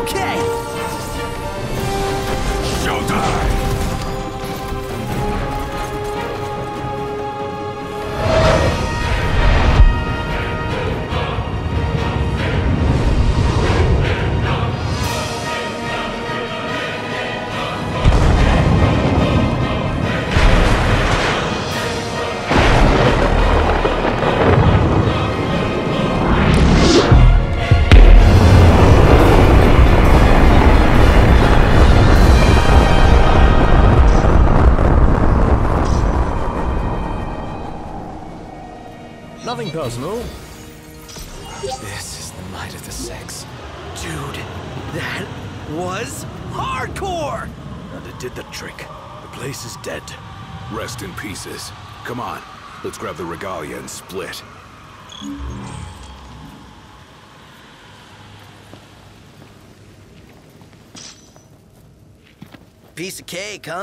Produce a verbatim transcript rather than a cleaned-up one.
Okay! Showtime! Nothing personal. This is the might of the sex. Dude, that was hardcore! And it did the trick. The place is dead. Rest in pieces. Come on, let's grab the regalia and split. Piece of cake, huh?